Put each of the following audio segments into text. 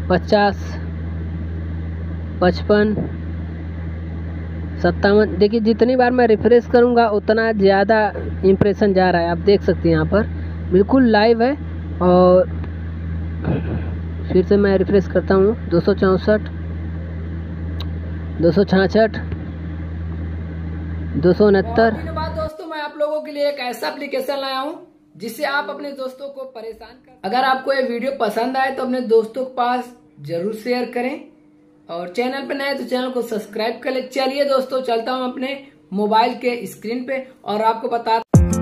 50, 55, 57। देखिए जितनी बार मैं रिफ्रेश करूँगा उतना ज़्यादा इम्प्रेशन जा रहा है। आप देख सकते हैं यहाँ पर बिल्कुल लाइव है। और फिर से मैं रिफ्रेश करता हूँ। 264, 266, 269। दोस्तों मैं आप लोगों के लिए एक ऐसा एप्लीकेशन लाया हूँ जिससे आप अपने दोस्तों को परेशान कर। अगर आपको ये वीडियो पसंद आए तो अपने दोस्तों के पास जरूर शेयर करें, और चैनल पे नए तो चैनल को सब्सक्राइब कर ले। चलिए दोस्तों चलता हूँ अपने मोबाइल के स्क्रीन पे और आपको बता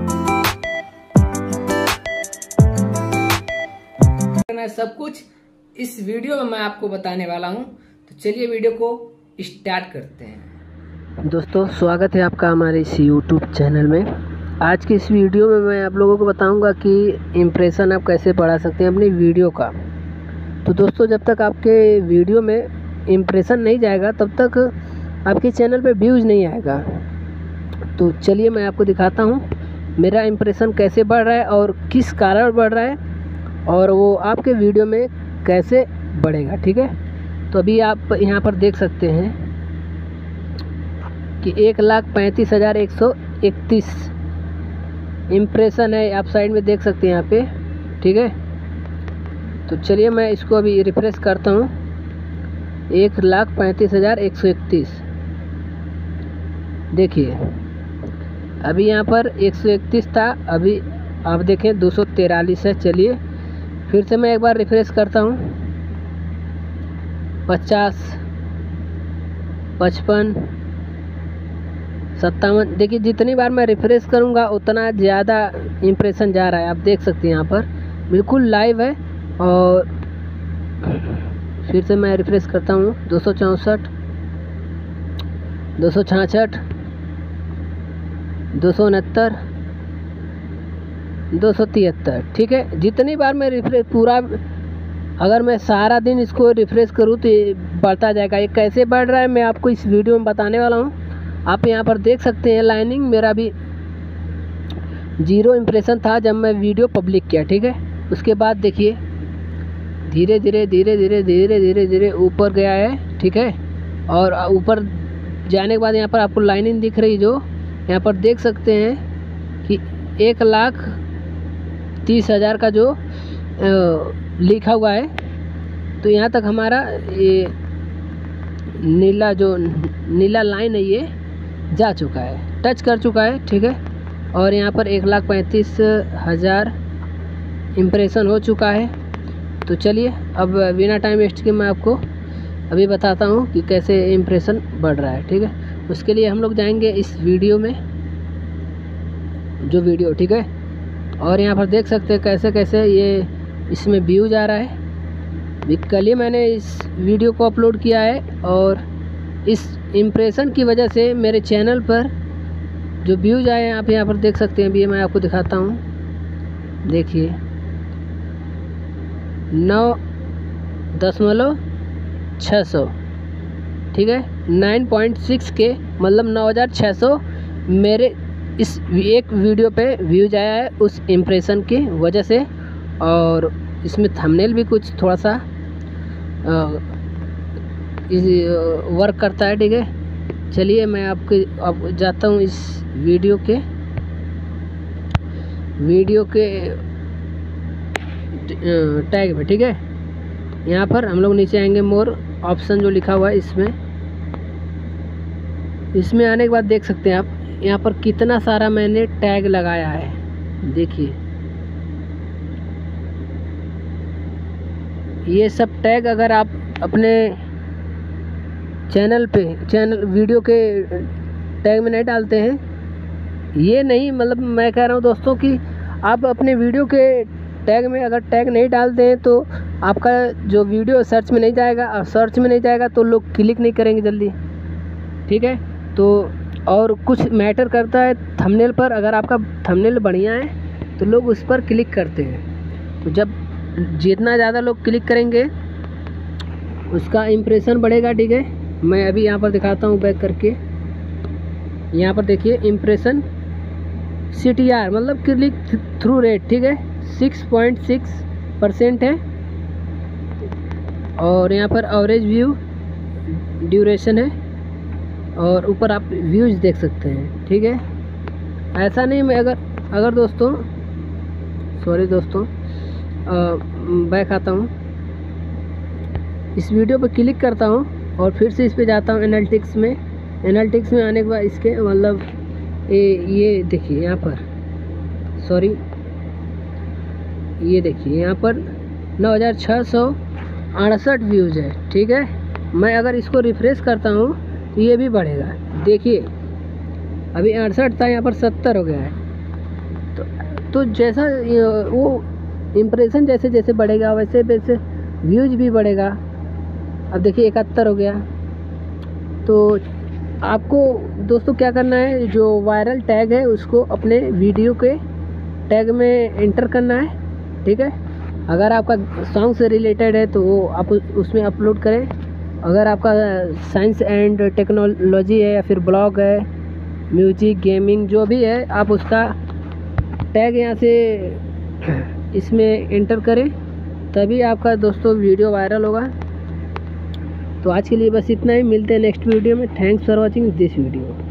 सब कुछ इस वीडियो में मैं आपको बताने वाला हूँ। तो चलिए वीडियो को स्टार्ट करते हैं। दोस्तों स्वागत है आपका हमारे इस यूट्यूब चैनल में। आज की इस वीडियो में मैं आप लोगों को बताऊंगा कि इम्प्रेशन आप कैसे बढ़ा सकते हैं अपनी वीडियो का। तो दोस्तों जब तक आपके वीडियो में इम्प्रेशन नहीं जाएगा तब तक आपके चैनल पे व्यूज़ नहीं आएगा। तो चलिए मैं आपको दिखाता हूँ मेरा इम्प्रेशन कैसे बढ़ रहा है और किस कारण बढ़ रहा है, और वो आपके वीडियो में कैसे बढ़ेगा। ठीक है, तो अभी आप यहाँ पर देख सकते हैं कि 1,35,131 इम्प्रेशन है। आप साइड में देख सकते हैं यहाँ पे। ठीक है, तो चलिए मैं इसको अभी रिफ्रेश करता हूँ। 1,35,131 देखिए अभी यहाँ पर 131 था, अभी आप देखें 243 है। चलिए फिर से मैं एक बार रिफ्रेश करता हूँ। 50, 55, 57। देखिए जितनी बार मैं रिफ्रेश करूँगा उतना ज़्यादा इम्प्रेशन जा रहा है। आप देख सकते हैं यहाँ पर बिल्कुल लाइव है। और फिर से मैं रिफ्रेश करता हूँ। 264, 266, 269, 273। ठीक है, जितनी बार मैं रिफ्रेश पूरा, अगर मैं सारा दिन इसको रिफ्रेश करूँ तो ये बढ़ता जाएगा। ये कैसे बढ़ रहा है मैं आपको इस वीडियो में बताने वाला हूँ। आप यहाँ पर देख सकते हैं लाइनिंग मेरा भी 0 इम्प्रेशन था जब मैं वीडियो पब्लिक किया। ठीक है, उसके बाद देखिए धीरे धीरे धीरे धीरे धीरे धीरे धीरे ऊपर गया है। ठीक है, और ऊपर जाने के बाद यहाँ पर आपको लाइनिंग दिख रही, जो यहाँ पर देख सकते हैं कि 1,30,000 का जो लिखा हुआ है। तो यहाँ तक हमारा ये नीला लाइन है ये जा चुका है, टच कर चुका है। ठीक है, और यहाँ पर 1,35,000 इम्प्रेशन हो चुका है। तो चलिए अब बिना टाइम वेस्ट के मैं आपको अभी बताता हूँ कि कैसे इम्प्रेशन बढ़ रहा है। ठीक है, उसके लिए हम लोग जाएंगे इस वीडियो में, जो वीडियो। ठीक है, और यहाँ पर देख सकते हैं कैसे कैसे ये इसमें व्यूज आ रहा है। कल ही मैंने इस वीडियो को अपलोड किया है, और इस इम्प्रेशन की वजह से मेरे चैनल पर जो व्यूज आए हैं आप यहाँ पर देख सकते हैं। अभी मैं आपको दिखाता हूँ, देखिए 9.600। ठीक है, 9.6 के मतलब 9,600 मेरे इस एक वीडियो पे व्यूज आया है उस इम्प्रेशन की वजह से। और इसमें थंबनेल भी कुछ थोड़ा सा वर्क करता है। ठीक है, चलिए मैं अब जाता हूँ इस वीडियो के टैग पे। ठीक है, यहाँ पर हम लोग नीचे आएंगे, मोर ऑप्शन जो लिखा हुआ है इसमें आने के बाद देख सकते हैं आप यहाँ पर कितना सारा मैंने टैग लगाया है। देखिए ये सब टैग अगर आप अपने चैनल वीडियो के टैग में नहीं डालते हैं, ये नहीं, मतलब मैं कह रहा हूँ दोस्तों कि आप अपने वीडियो के टैग में अगर टैग नहीं डालते हैं तो आपका जो वीडियो सर्च में नहीं जाएगा, और सर्च में नहीं जाएगा तो लोग क्लिक नहीं करेंगे जल्दी। ठीक है, तो और कुछ मैटर करता है थंबनेल पर। अगर आपका थंबनेल बढ़िया है तो लोग उस पर क्लिक करते हैं। तो जब जितना ज़्यादा लोग क्लिक करेंगे उसका इम्प्रेशन बढ़ेगा। ठीक है, मैं अभी यहाँ पर दिखाता हूँ बैक करके। यहाँ पर देखिए इम्प्रेशन CTR मतलब क्लिक थ्रू रेट। ठीक है, 6.6% है। और यहाँ पर एवरेज व्यू ड्यूरेशन है और ऊपर आप व्यूज देख सकते हैं। ठीक है, ऐसा नहीं मैं अगर दोस्तों सॉरी दोस्तों बैक आता हूँ, इस वीडियो पर क्लिक करता हूँ और फिर से इस पे जाता हूँ एनालिटिक्स में। एनालिटिक्स में आने के बाद इसके मतलब ये देखिए यहाँ पर सॉरी ये देखिए यहाँ पर 9668 व्यूज़ है। ठीक है, मैं अगर इसको रिफ्रेश करता हूँ तो ये भी बढ़ेगा। देखिए अभी 68 था, यहाँ पर 70 हो गया है। तो जैसा वो इम्प्रेशन जैसे जैसे बढ़ेगा वैसे वैसे व्यूज भी बढ़ेगा। अब देखिए 71 हो गया। तो आपको दोस्तों क्या करना है, जो वायरल टैग है उसको अपने वीडियो के टैग में एंटर करना है। ठीक है, अगर आपका सॉन्ग से रिलेटेड है तो वो आप उसमें अपलोड करें। अगर आपका साइंस एंड टेक्नोलॉजी है या फिर ब्लॉग है, म्यूजिक, गेमिंग जो भी है, आप उसका टैग यहाँ से इसमें एंटर करें, तभी आपका दोस्तों वीडियो वायरल होगा। तो आज के लिए बस इतना ही, मिलते हैं नेक्स्ट वीडियो में। Thanks for watching this video.